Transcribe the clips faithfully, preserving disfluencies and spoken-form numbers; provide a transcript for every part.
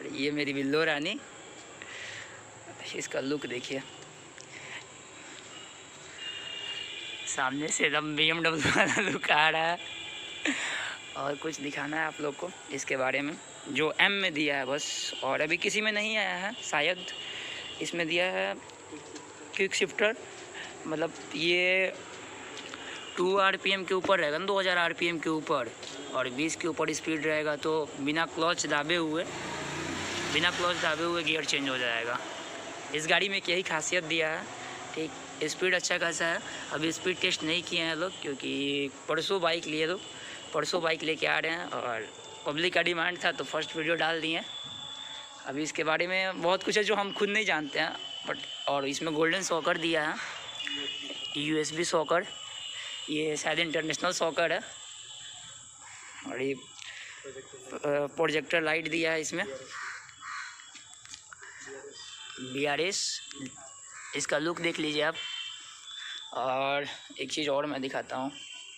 और ये मेरी बिल्लो रानी, इसका लुक देखिए। सामने से एकदम बी एम डब्ल्यू वाला लुक आ रहा है। और कुछ दिखाना है आप लोग को इसके बारे में, जो एम में दिया है बस, और अभी किसी में नहीं आया है शायद। इसमें दिया है क्विक शिफ्टर, मतलब ये टू आरपीएम के ऊपर रहेगा ना, दो हज़ार आरपीएम के ऊपर, और बीस के ऊपर स्पीड रहेगा। तो बिना क्लच दाबे हुए बिना क्लच दाबे हुए गियर चेंज हो जाएगा। इस गाड़ी में यही खासियत दिया है, ठीक। स्पीड अच्छा खासा है। अभी स्पीड टेस्ट नहीं किए हैं लोग, क्योंकि परसों बाइक लिए लोग परसों बाइक लेके आ रहे हैं, और पब्लिक का डिमांड था तो फर्स्ट वीडियो डाल दिए। अभी इसके बारे में बहुत कुछ है जो हम खुद नहीं जानते हैं, बट और इसमें गोल्डन सॉकर दिया है, यूएसबी सॉकर, ये शायद इंटरनेशनल सॉकर है। और ये प्रोजेक्टर लाइट दिया है इसमें, बी आर एस। इसका लुक देख लीजिए आप। और एक चीज़ और मैं दिखाता हूँ,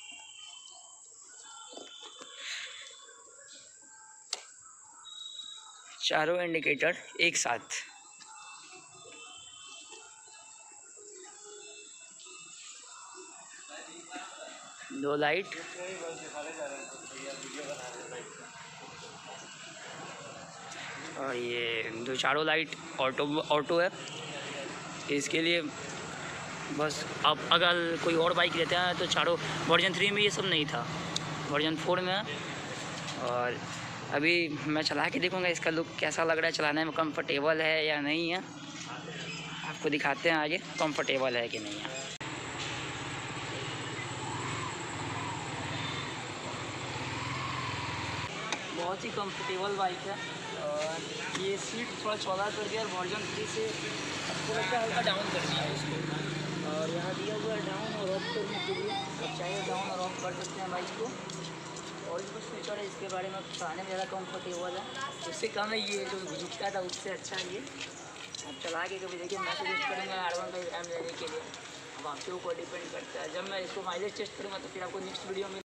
चारों इंडिकेटर एक साथ, दो लाइट, और ये दो चारों लाइट ऑटो ऑटो है। इसके लिए बस आप अगर कोई और बाइक लेते हैं तो चारों, वर्जन थ्री में ये सब नहीं था, वर्जन फोर में है। और अभी मैं चला के देखूँगा इसका लुक कैसा लग रहा है, चलाने में कंफर्टेबल है या नहीं है, आपको दिखाते हैं आगे कंफर्टेबल है कि नहीं है। बहुत ही कंफर्टेबल बाइक है। और ये सीट थोड़ा चौड़ा कर दिया, वर्जन थ्री से थोड़ा सा हल्का डाउन कर दिया उसको। और यहाँ दिया हुआ है डाउन और ऑफ करने के लिए, आप चाहे डाउन और ऑफ कर सकते हैं बाइक को। और भी कुछ फीचर है इसके बारे में, चलाने में ज़्यादा कंफर्टेबल है, उससे कम है ये जो झुकता था उससे अच्छा है ये। आप चला के कभी देखिए, मैं सजेस्ट करूँगा आर वन फाइव एम लेने के लिए। अब आपके ऊपर डिपेंड करता है, जब मैं इसको माइलेज टेस्ट करूँगा तो फिर आपको नेक्स्ट वीडियो में